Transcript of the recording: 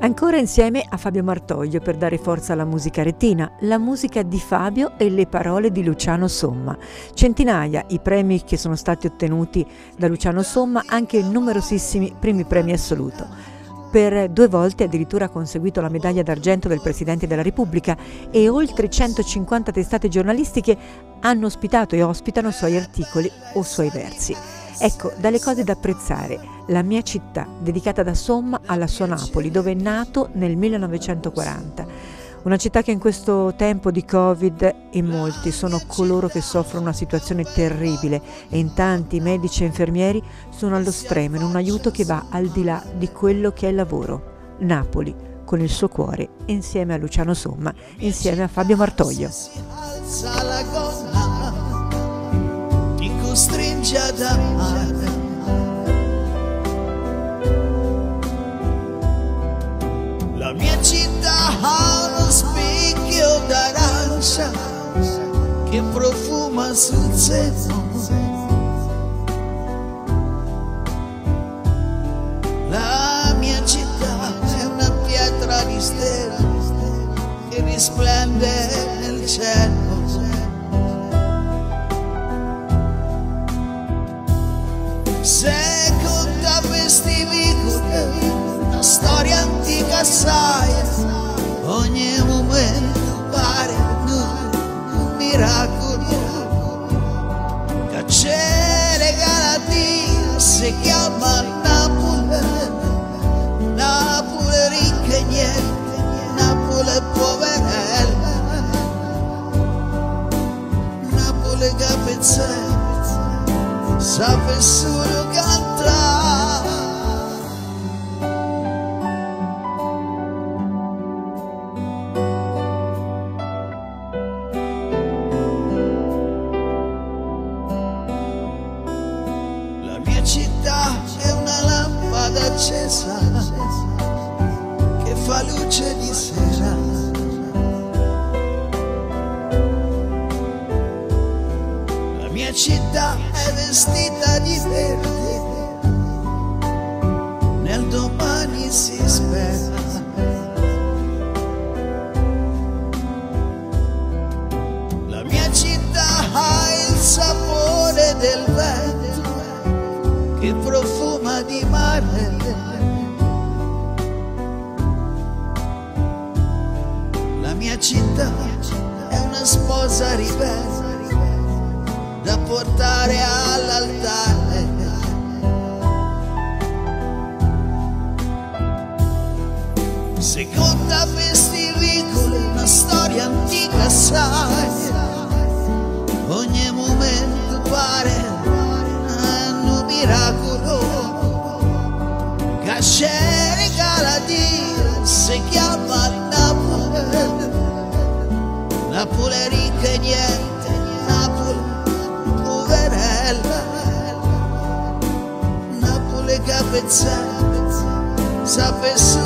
Ancora insieme a Fabio Martoglio per dare forza alla musica aretina, la musica di Fabio e le parole di Luciano Somma. Centinaia i premi che sono stati ottenuti da Luciano Somma, anche numerosissimi primi premi assoluto. Per 2 volte addirittura ha conseguito la medaglia d'argento del Presidente della Repubblica e oltre 150 testate giornalistiche hanno ospitato e ospitano suoi articoli o suoi versi. Ecco, dalle cose da apprezzare, La mia città, dedicata da Somma alla sua Napoli, dove è nato nel 1940. Una città che in questo tempo di Covid in molti sono coloro che soffrono una situazione terribile e in tanti medici e infermieri sono allo stremo in un aiuto che va al di là di quello che è il lavoro. Napoli, con il suo cuore, insieme a Luciano Somma, insieme a Fabio Martoglio. Costringe ad amare. La mia città ha uno specchio d'arancia che profuma sul seno. La mia città è una pietra di stella che risplende nel cielo. Se conta questi vicoli, una storia antica sai, ogni momento pare un miracolo. Cacciere Galatia si chiama Napoli, Napoli ricca e niente, Napoli poverella, Napoli capezzella. Sabe solo cantare. La mia città è una lampada accesa che fa luce di sera. La mia città è vestita di verde, nel domani si spera. La mia città ha il sapore del vento che profuma di mare. La mia città è una sposa ribelle da portare all'altare. Se conta questi vicoli, una storia antica sai, ogni momento pare un miracolo. Cacciere Galatia si chiama Napoli, Napoli ricca e niente, Napoli poverella, Napoli capezzella, sape su